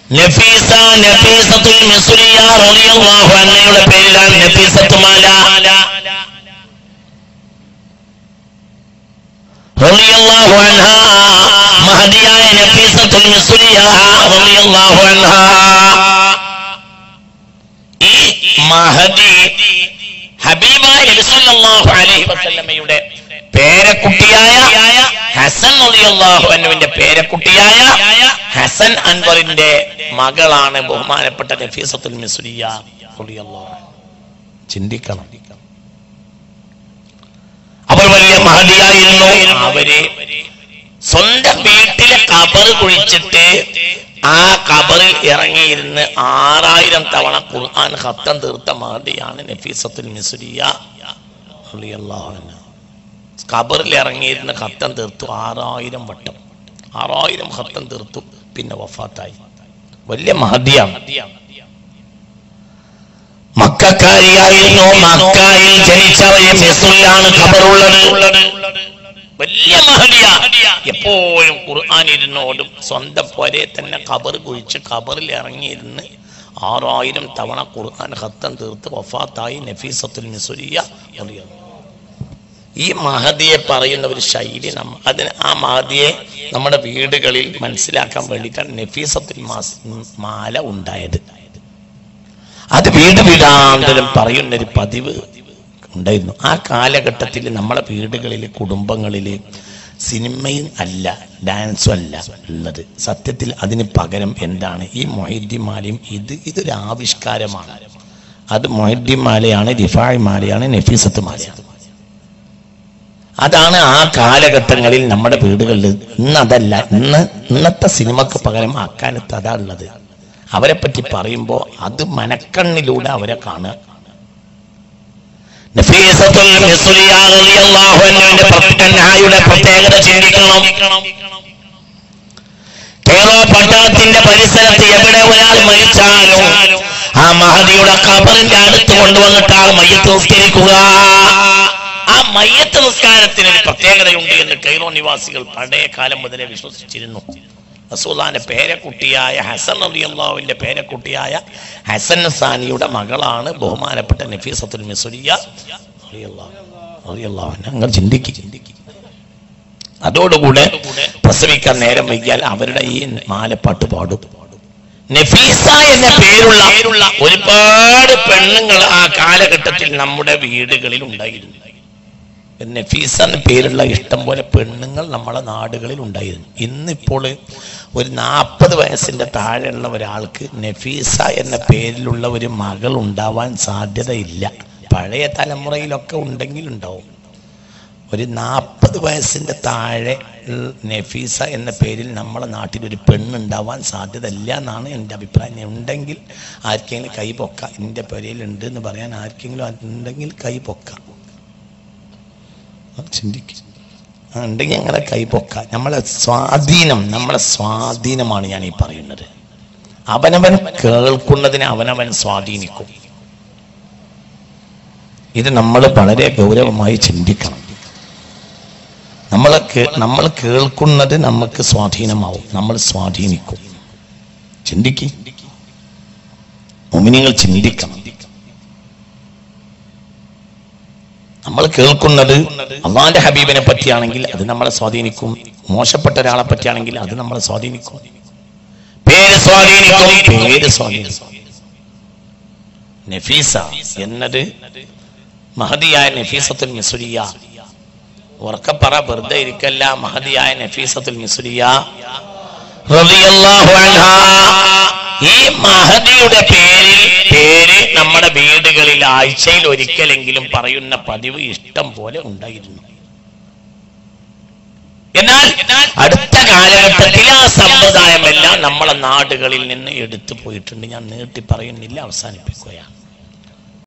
നഫീസത്തുൽ മിസ്രിയ റളിയല്ലാഹു അൻഹയുടെ പേരിലാണ് നഫീസത്തു മാല റളിയല്ലാഹു അൻഹ. മഹദിയായ നഫീസത്തുൽ മിസ്രിയ റളിയല്ലാഹു അൻഹ. ഈ മഹദി ഹബീബായ നബി സല്ലല്ലാഹു അലൈഹി വസല്ലമയുടെ പേരക്കുട്ടിയായ ഹസൻ റളിയല്ലാഹു അൻഹുവിന്റെ പേരക്കുട്ടിയായ ഹസൻ അൻവറിന്റെ മകളാണ് ബഹുമാനപ്പെട്ട നഫീസത്തുൽ മിസ്രിയ റളിയല്ലാഹു അൻഹ. ചിന്തിക്കണം. അവർ വലിയ മഹദിയായിരുന്നു. അവര് സ്വന്തം വീട്ടിലെ ഖബർ കുഴിച്ചിട്ട് ആ ഖബറിൽ ഇറങ്ങിയിരുന്ന് 6000 തവണ ഖുർആൻ ഖത്തം തീർത്ത മഹദിയാണ് നഫീസത്തുൽ മിസ്രിയ റളിയല്ലാഹു അൻഹ. ഖബറിൽ ഇറങ്ങിയിരുന്ന് ഖത്തം തീർത്തു 6000 വട്ടം. 6000 ഖത്തം തീർത്തു. പിന്നെ വഫാത്തായി. വലിയ മഹദിയാണ്. മക്കക്കാരിയായിരുന്നു. മക്കയിൽ ജനിച്ചവരെ മിസ്രിലാണ് ഖബറുള്ളത്. വലിയ മഹദിയ. എപ്പോഴും ഖുർആൻ ഇരുന്നോടും സ്വന്തം പോരെ തന്നെ ഖബർ കുഴിച്ച് ഖബറിൽ ഇറങ്ങിയിരുന്ന് 6000 തവണ ഖുർആൻ ഖത്തം തീർത്ത് വഫാത്തായി നഫീസത്തുൽ മിസ്രിയ റളിയല്ലാഹു. ഈ മഹദിയെ പറയുന്ന ഒരു ശൈലി അതിന് ആ മഹദിയെ നമ്മുടെ വീടുകളിൽ മനസ്സിലാക്കാൻ വേണ്ടിയിട്ടാണ് നഫീസത്തുൽ മാല ഉണ്ടായത്. അത് വീട് വീടാന്തരം പറയുന്നൊരു പതിവ് ഉണ്ടായിരുന്നു. ആ കാലഘട്ടത്തിൽ നമ്മുടെ വീടുകളിൽ കുടുംബങ്ങളിൽ സിനിമയും അല്ല ഡാൻസും അല്ല ഉള്ളത്. സത്യത്തിൽ അതിന് പകരം എന്താണ് ഈ മൊഹീദ്ദീൻ മാലയും ഇതൊരു ആവിഷ്കാരമാണ്. അത് മൊഹീദ്ദീൻ മാലയാണ്, റിഫായി മാലയാണ്, നഫീസത്ത് മാലയാണ്. അതാണ് ആ കാലഘട്ടങ്ങളിൽ നമ്മുടെ വീടുകളിൽ. ഇന്നതല്ല. ഇന്നത്തെ സിനിമക്ക് പകരം അക്കാലത്ത് അതാ ഉള്ളത്. അവരെ പറ്റി പറയുമ്പോൾ അത് മനക്കണ്ണിലൂടെ അവരെ കാണുക. നഫീസത്തുൽ മിസ്രിയ റളിയല്ലാഹു അൻഹയുടെ പ്രത്യേകത ചിന്തിക്കണം. കേരള പട്ടണത്തിന്റെ പരിസരത്ത് എവിടെ ഒരാൾ മരിച്ചാലും ആ മഹദിയുടെ ഖബറിന്റെ അടുത്ത് കൊണ്ടുവന്നിട്ട് ആ മയ്യത്ത് നിസ്കരിക്കുക. ആ മയ്യത്ത് നിസ്കാരത്തിന് ഒരു പ്രത്യേകതയുണ്ട് എന്ന് കൈറോ നിവാസികൾ പഴയ കാലം മുതലേ വിശ്വസിച്ചിരുന്നു. റസൂലുള്ളാഹിന്റെ പേരക്കുട്ടിയായ ഹസൻ റളിയല്ലാഹുവിന്റെ പേരക്കുട്ടിയായ ഹസൻ സാനിയുടെ മകളാണ് ബഹുമാനപ്പെട്ട നഫീസത്തുൽ മിസ്രിയ റളിയല്ലാഹു അൻഹ. നിങ്ങൾ ചിന്തിക്കുക. അതോടുകൂടെ പ്രസവിക്കാൻ നേരം വൈകിയാൽ അവരുടെ ഈ മാലപ്പാട്ട് പാടും. നഫീസ എന്ന പേരുള്ള ഒരുപാട് പെണ്ണുങ്ങൾ ആ കാലഘട്ടത്തിൽ നമ്മുടെ വീടുകളിൽ ഉണ്ടായിരുന്നു. നഫീസ എന്ന പേരുള്ള ഇഷ്ടം പോലെ പെണ്ണുങ്ങൾ നമ്മുടെ നാടുകളിൽ ഉണ്ടായിരുന്നു. ഇന്നിപ്പോൾ ഒരു 40 വയസ്സിന്റെ താഴെയുള്ള ഒരാൾക്ക് നഫീസ എന്ന പേരിലുള്ള ഒരു മകൾ ഉണ്ടാവാൻ സാധ്യതയില്ല. പഴയ തലമുറയിലൊക്കെ ഉണ്ടെങ്കിൽ ഉണ്ടാവും. ഒരു 40 വയസ്സിന്റെ താഴെ നഫീസ എന്ന പേരിൽ നമ്മുടെ നാട്ടിലൊരു പെണ്ണുണ്ടാവാൻ സാധ്യത ഇല്ല എന്നാണ് എൻ്റെ അഭിപ്രായം. ഉണ്ടെങ്കിൽ ആർക്കെങ്കിലും കൈ പൊക്കാം. എൻ്റെ പേരിലുണ്ട് എന്ന് പറയാൻ ആർക്കെങ്കിലും ഉണ്ടെങ്കിൽ കൈ പൊക്കാം. ചിന്തിക്കുക. ഉണ്ടെങ്കിൽ അങ്ങനെ കൈ പൊക്കാം. നമ്മളെ സ്വാധീനമാണ് ഞാൻ ഈ പറയുന്നത്. അവനവൻ കേൾക്കുന്നതിനെ അവനവൻ സ്വാധീനിക്കും. ഇത് നമ്മൾ വളരെ ഗൗരവമായി ചിന്തിക്കണം. നമ്മൾ കേൾക്കുന്നത് നമുക്ക് സ്വാധീനമാവും. നമ്മൾ സ്വാധീനിക്കും. ചിന്തിക്കുക. മുഅ്മിനീങ്ങൾ ചിന്തിക്കണം. നമ്മൾ കേൾക്കുന്നത് അല്ലാഹുവിന്റെ ഹബീബിനെ പറ്റിയാണെങ്കിൽ അത് നമ്മളെ സ്വാധീനിക്കും. മോശപ്പെട്ട ഒരാളെ പറ്റിയാണെങ്കിൽ അത് നമ്മളെ സ്വാധീനിക്കും. പേര് സ്വാധീനിക്കും. നഫീസ എന്നത് മഹദിയായ നഫീസത്തുൽ മിസ്രിയ. ഉറക്കപ്പറ, വെറുതെ ഇരിക്കല്ല. മഹദിയായ നഫീസത്തുൽ മിസ്രിയ റളിയല്ലാഹു അൻഹ. ഈ മഹദിയുടെ പേര് നമ്മുടെ വീടുകളിൽ ആഴ്ചയിൽ ഒരിക്കലെങ്കിലും പറയുന്ന പതിവ് ഇഷ്ടം പോലെ ഉണ്ടായിരുന്നു. എന്നാൽ അടുത്ത കാലഘട്ടത്തിൽ ആ സമ്പ്രദായമെല്ലാം നമ്മളെ നാടുകളിൽ നിന്ന് എടുത്തു പോയിട്ടുണ്ട്. ഞാൻ നീട്ടി പറയുന്നില്ല, അവസാനിപ്പിക്കുകയാണ്.